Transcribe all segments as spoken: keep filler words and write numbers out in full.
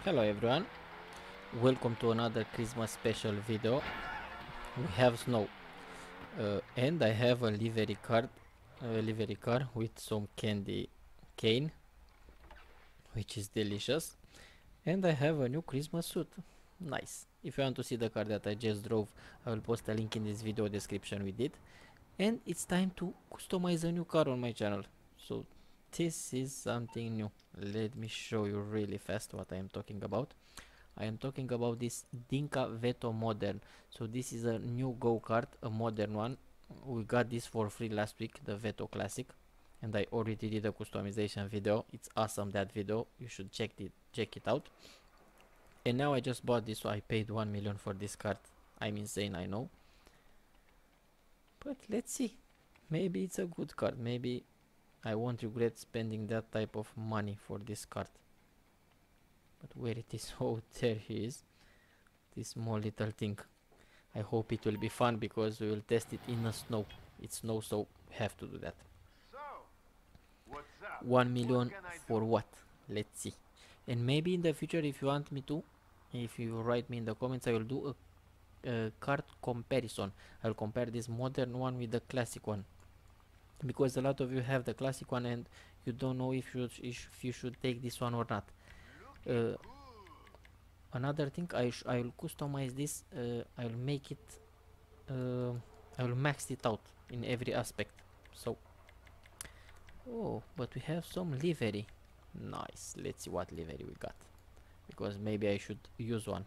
Hello everyone, welcome to another Christmas special video. We have snow uh, and I have a livery card, a livery car with some candy cane, which is delicious, and I have a new Christmas suit. Nice. If you want to see the car that I just drove, I will post a link in this video description with it. And it's time to customize a new car on my channel. So this is something new. Let me show you really fast what I am talking about. I am talking about this Dinka Veto Modern. So this is a new go-kart, a modern one. We got this for free last week, the Veto Classic, and I already did a customization video. It's awesome, that video. You should check it check it out. And now I just bought this, so I paid one million for this card. I'm insane, I know. But let's see. Maybe it's a good card. Maybe I won't regret spending that type of money for this card. But where it is? Oh, there he is. This small little thing. I hope it will be fun because we will test it in the snow. It's snow, so we have to do that. So, what's up? One million What can I for do? what? Let's see. And maybe in the future, if you want me to, if you write me in the comments, I will do a, a card comparison. I will compare this modern one with the classic one, because a lot of you have the classic one and you don't know if you if you should take this one or not. Looking Uh, good. Another thing, I sh I will customize this. Uh, I will make it. Uh, I will max it out in every aspect. So, oh, but we have some livery. Nice. Let's see what livery we got, because maybe I should use one.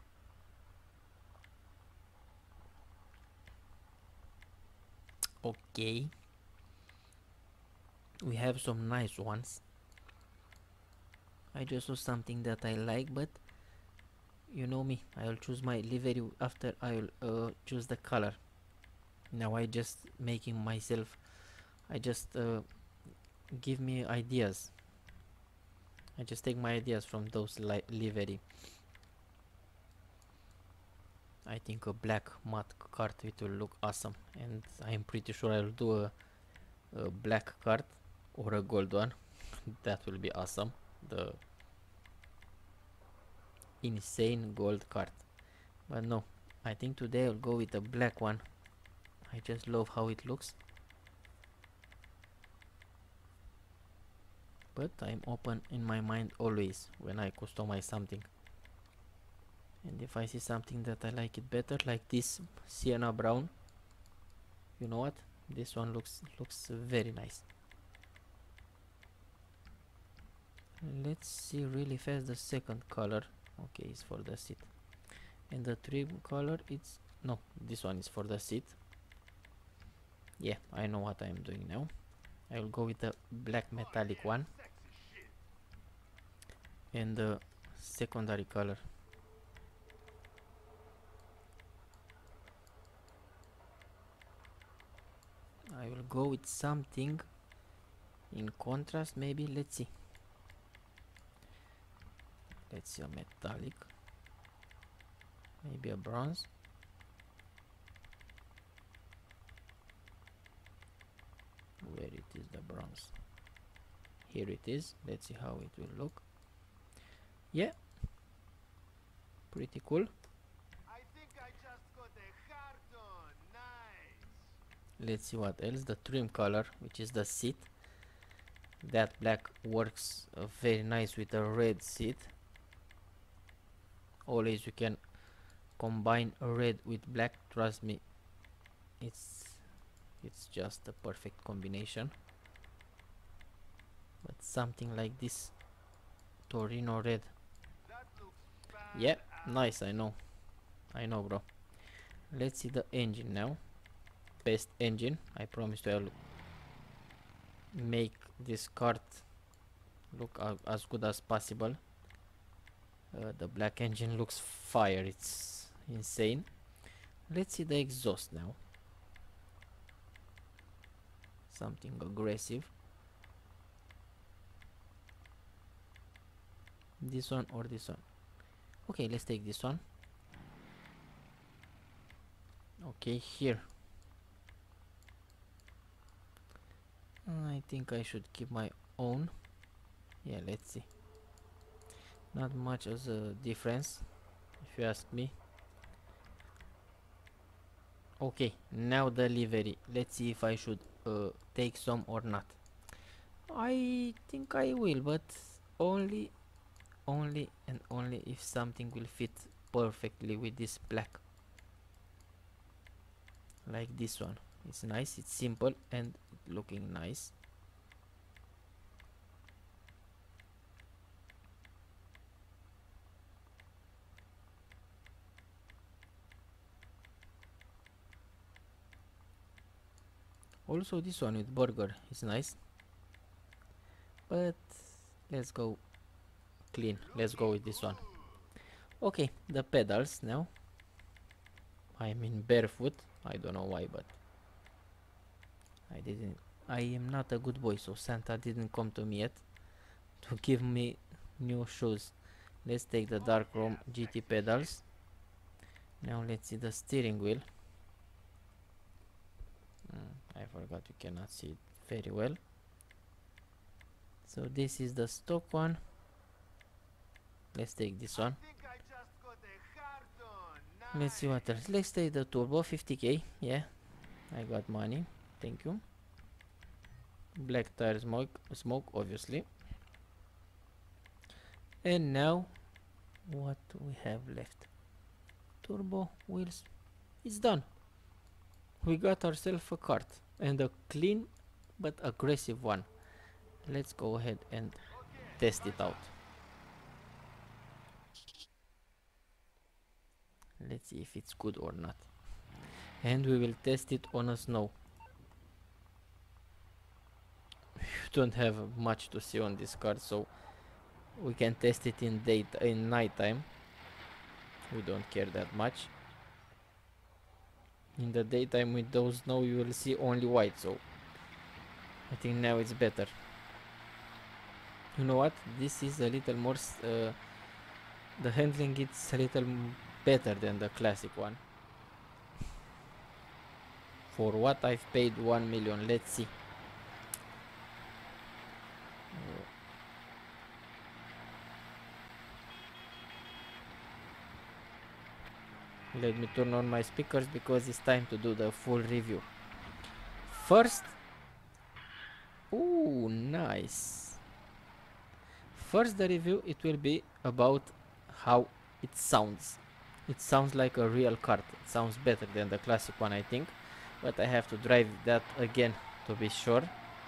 Okay, we have some nice ones. I just saw something that I like, but you know me, I will choose my livery after I will uh, choose the color. Now I just making myself, I just uh, give me ideas. I just take my ideas from those li livery. I think a black matte card, it will look awesome, and I'm pretty sure I'll do a, a black card or a gold one. That will be awesome. The insane gold card. But no, I think today I'll go with a black one. I just love how it looks. But I'm open in my mind always when I customize something. And if I see something that I like it better, like this sienna brown, you know what? This one looks looks very nice. Let's see really fast the second color. Okay, it's for the seat. And the trim color, it's no, this one is for the seat. Yeah, I know what I'm doing now. I will go with the black metallic Oh, yeah, one sexy shit. and the secondary color. I will go with something in contrast, maybe. Let's see. Let's see a metallic, maybe a bronze. Where it is, the bronze? Here it is. Let's see how it will look. Yeah, pretty cool. I think I just got a heart on. Nice. Let's see what else. The trim color, which is the seat. That black works uh, very nice with a red seat. Always you can combine red with black. Trust me, it's it's just a perfect combination. But something like this Torino red. That looks Yeah, badass. nice. I know, I know, bro. Let's see the engine now. Best engine. I promise to I'll make this cart look uh, as good as possible. Uh, the black engine looks fire. It's insane. Let's see the exhaust now. Something aggressive. This one or this one? Okay, let's take this one. Okay, here. I think I should keep my own. Yeah, let's see. Not much as a difference, if you ask me. Okay, now the livery. Let's see if I should uh, take some or not. I think I will, but only, only and only if something will fit perfectly with this black. Like this one. It's nice, it's simple and looking nice. Also this one with burger is nice. But let's go clean. Let's go with this one. Okay, the pedals now. I'm in barefoot. I don't know why, but I didn't. I am not a good boy, so Santa didn't come to me yet to give me new shoes. Let's take the dark chrome G T pedals. Now let's see the steering wheel. Mm, I forgot you cannot see it very well. So this is the stock one. Let's take this one. Let's see what else. Let's take the turbo fifty K. Yeah, I got money. Thank you. Black tire smoke, smoke obviously. And now, what we have left? Turbo wheels. It's done. We got ourselves a kart, and a clean but aggressive one. Let's go ahead and test it out. Let's see if it's good or not. And we will test it on a snow. You don't have much to see on this car, so we can test it in day in night time. We don't care that much. In the daytime with those snow you will see only white, so I think now it's better. You know what? This is a little more uh, the handling it's a little better than the classic one. For what I've paid one million, let's see. Let me turn on my speakers because it's time to do the full review. First, ooh, nice. First, the review it will be about how it sounds. It sounds like a real kart. It sounds better than the classic one, I think. But I have to drive that again to be sure.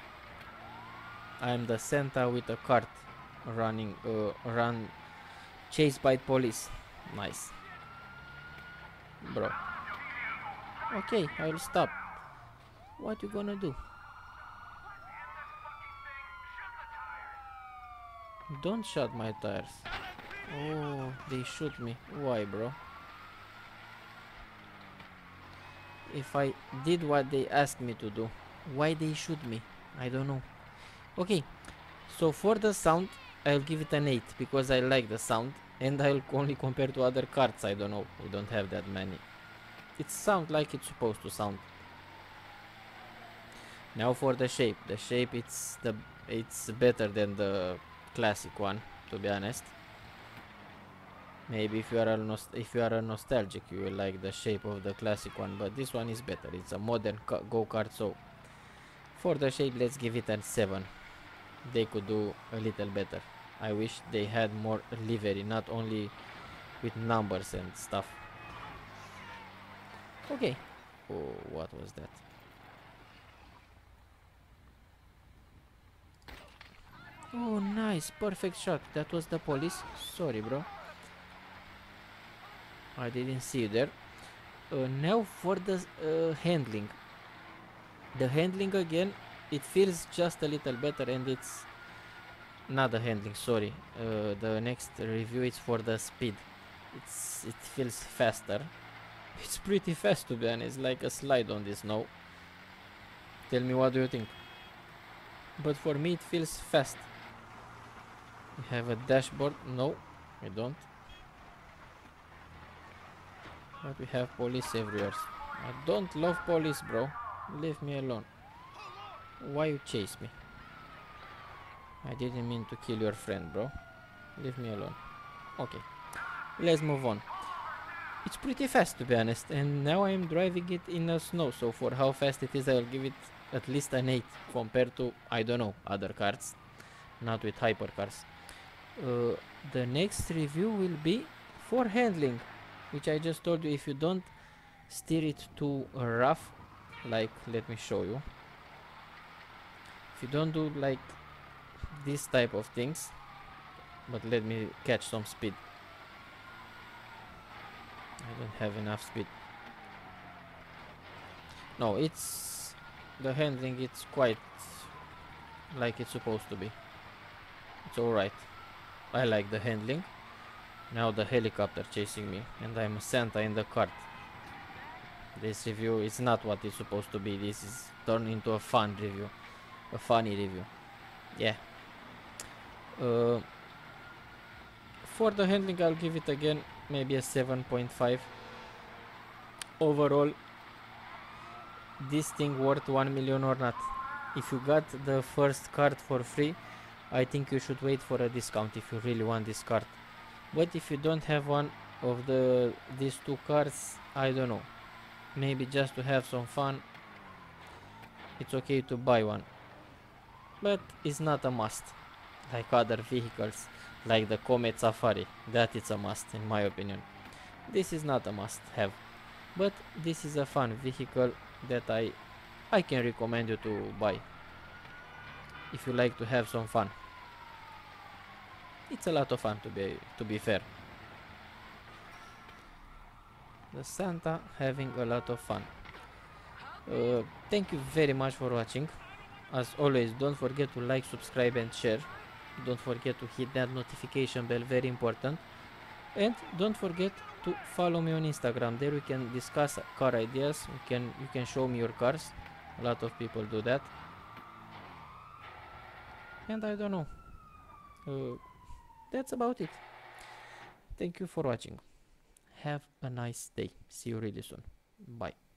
I'm the Santa with a kart running, uh, run, chased by police. Nice. Bro. Okay, I'll stop. What you gonna do? Don't shut my tires. Oh, they shoot me. Why, bro? If I did what they asked me to do, why they shoot me? I don't know. Okay, so for the sound, I'll give it an eight because I like the sound, and I'll only compare to other carts. I don't know. We don't have that many. It sounds like it's supposed to sound. Now for the shape. The shape it's the it's better than the classic one, to be honest. Maybe if you are a nost if you are a nostalgic, you will like the shape of the classic one, but this one is better. It's a modern go-kart, so for the shape, let's give it a seven. They could do a little better. I wish they had more livery, not only with numbers and stuff. Okay. Oh, what was that? Oh, nice. Perfect shot. That was the police. Sorry, bro. I didn't see you there. Uh, now for the uh, handling. The handling again, it feels just a little better, and it's not the handling, sorry. Uh, the next review is for the speed. It's it feels faster. It's pretty fast, to be honest, like a slide on this snow. Tell me, what do you think? But for me it feels fast. We have a dashboard. No, we don't. But we have police everywhere. I don't love police, bro. Leave me alone. Why you chase me? I didn't mean to kill your friend, bro. Leave me alone. Okay, let's move on. It's pretty fast, to be honest, and now I'm driving it in the snow, so for how fast it is, I'll give it at least an eight compared to, I don't know, other cars, not with hypercars. Uh, the next review will be for handling, which I just told you, if you don't steer it too rough, like, let me show you. If you don't do like this type of things, but let me catch some speed. I don't have enough speed. No, it's the handling, it's quite like it's supposed to be. It's alright. I like the handling. Now the helicopter chasing me, and I'm a Santa in the cart. This review is not what it's supposed to be. This is turned into a fun review, a funny review. Yeah. Uh, for the handling, I'll give it again maybe a seven point five. Overall, this thing worth one million or not? If you got the first card for free, I think you should wait for a discount if you really want this card. But if you don't have one of the these two cards, I don't know, maybe just to have some fun, it's okay to buy one, but it's not a must like other vehicles, like the Comet Safari, that it's a must in my opinion. This is not a must have, but this is a fun vehicle that I I can recommend you to buy if you like to have some fun. It's a lot of fun, to be to be fair. The Santa having a lot of fun. Uh, thank you very much for watching. As always, don't forget to like, subscribe and share. Don't forget to hit that notification bell, very important. And don't forget to follow me on Instagram. There we can discuss car ideas. We can you can show me your cars. A lot of people do that. And I don't know. Uh, that's about it. Thank you for watching. Have a nice day. See you really soon. Bye.